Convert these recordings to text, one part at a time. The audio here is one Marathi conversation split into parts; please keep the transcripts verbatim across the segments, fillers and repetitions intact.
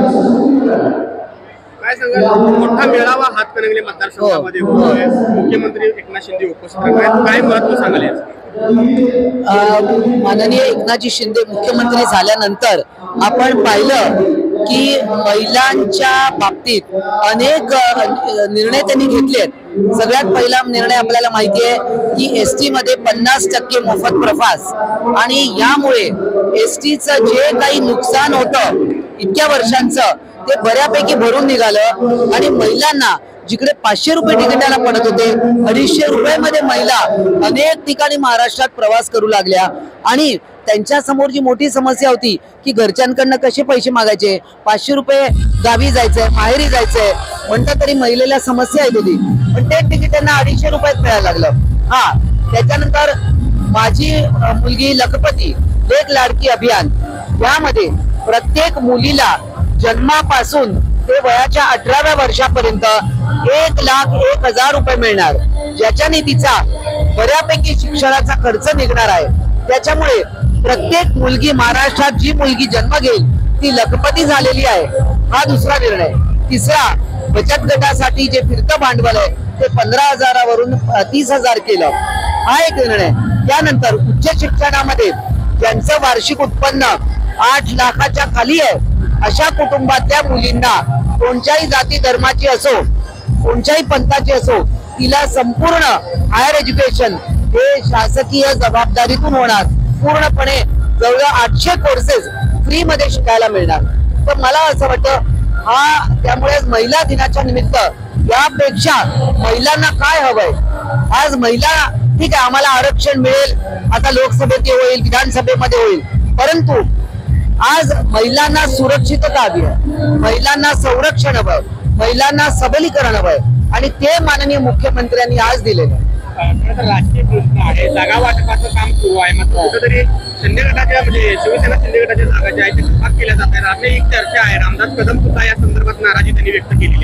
काय सांगाल, मोठा मेळावा हातकणंगले मतदारसंघामध्ये होतोय, मुख्यमंत्री एकनाथ शिंदे उपस्थित आहेत, काय महत्व सांगाल याचं? माननीय एकनाथजी शिंदे मुख्यमंत्री झाल्यानंतर आपण पाहिलं की महिलांच्या बाबतीत अनेक निर्णय त्यांनी घेतलेत। सगळ्यात पहिला निर्णय आपल्याला माहिती आहे की एसटी मध्ये पन्नास टक्के मोफत प्रवास, आणि यामुळे एसटीचं जे काही नुकसान होतं इतक्या वर्षांचं ते बऱ्यापैकी भरून निघालं, आणि महिलांना जिकडे पाचशे रुपये तिकिटाला पडत होते अडीचशे रुपये मध्ये महिला अनेक ठिकाणी महाराष्ट्रात प्रवास करू लागल्या। आणि त्यांच्या समोर जी मोठी समस्या होती की घरच्यांकडनं कसे पैसे मागायचे, पाचशे रुपये गावी जायचंय माहेरी जायचंय म्हणतात तरी महिलेला समस्या येत होती, पण ते तिकीट त्यांना अडीचशे रुपयात मिळायला लागलं। हा त्याच्यानंतर माझी मुलगी लखपती लेक लाडकी अभियान, यामध्ये प्रत्येक मुलीला जन्मापासून ते वयाच्या अठराव्या वर्षापर्यंत एक लाख एक हजार रुपये मिळणार, ज्याच्याने तिचा बऱ्यापैकी शिक्षणाचा खर्च निघणार आहे। त्याच्यामुळे प्रत्येक मुलगी महाराष्ट्रात जी मुलगी जन्म घेईल ती लखपती झालेली आहे, हा दुसरा निर्णय। तिसरा, बचत गटासाठी जे फिरतं भांडवल आहे ते पंधरा हजारावरून तीस हजार केलं, हा एक निर्णय। त्यानंतर उच्च शिक्षणामध्ये ज्यांचं वार्षिक उत्पन्न आठ लाखाच्या खाली आहे अशा कुटुंबातल्या मुलींना कोणत्याही जाती धर्माची असो कोणत्याही पंथाची असो तिला संपूर्ण हायर एज्युकेशन हे शासकीय जबाबदारीतून होणार, पूर्णपणे जवळ आठशे कोर्सेस फ्री मध्ये शिकायला मिळणार। तर मला असं वाटतं हा त्यामुळे महिला दिनाच्या निमित्त यापेक्षा महिलांना काय हवंय, आज महिला ठीक आहे आम्हाला आरक्षण मिळेल, आता लोकसभेत होईल विधानसभेमध्ये होईल, परंतु आज महिलांना सुरक्षितता हवी आहे, महिलांना संरक्षण हवंय, महिलांना सबलीकरण हवंय, आणि ते माननीय मुख्यमंत्र्यांनी आज दिलेलं आहे। राजकीय प्रश्न आहे, जागा वाटपाचं काम सुरू आहे, मात्र कुठेतरी शिंदे गटाच्या म्हणजे शिवसेना शिंदे गटाच्या जागा ज्या आहेत त्या कपात केल्या जात आहेत, आपली एक चर्चा आहे, रामदास कदम सुद्धा या संदर्भात नाराजी त्यांनी व्यक्त केलेली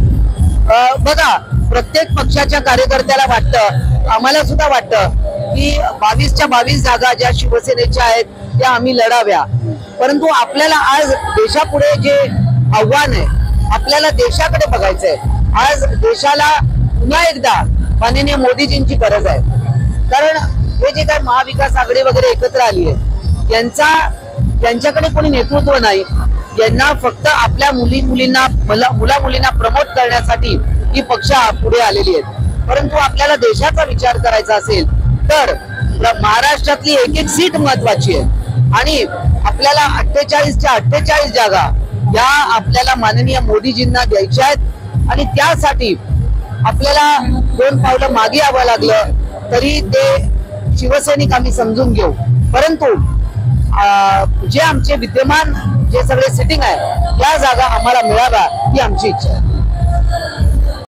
आहे। बघा, प्रत्येक पक्षाच्या कार्यकर्त्याला वाटतं, आम्हाला सुद्धा वाटतं की बावीसच्या बावीस जागा ज्या शिवसेनेच्या आहेत त्या आम्ही लढाव्या, परंतु आपल्याला आज देशापुढे जे आव्हान आहे आपल्याला देशाकडे बघायचंय। आज देशाला पुन्हा एकदा माननीय मोदीजींची गरज आहे, कारण हे जे काय महाविकास आघाडी वगैरे एकत्र आली आहे यांचा यांच्याकडे कोणी नेतृत्व नाही, यांना फक्त आपल्या मुली मुलींना मुला मुलींना प्रमोट करण्यासाठी ही पक्ष पुढे आलेली आहेत। परंतु आपल्याला देशाचा विचार करायचा असेल तर महाराष्ट्रातली एक एक सीट महत्वाची आहे, आणि आपल्याला अठ्ठेचाळीसच्या अठ्ठेचाळीस जागा या आपल्याला माननीय मोदीजींना द्यायच्या आहेत, आणि त्यासाठी आपल्याला दोन पावलं मागे यावं लागलं तरी ते शिवसैनिक आम्ही समजून घेऊ, परंतु जे आमचे विद्यमान जे सगळे सिटिंग आहे त्या जागा आम्हाला मिळाव्या ही आमची इच्छा आहे।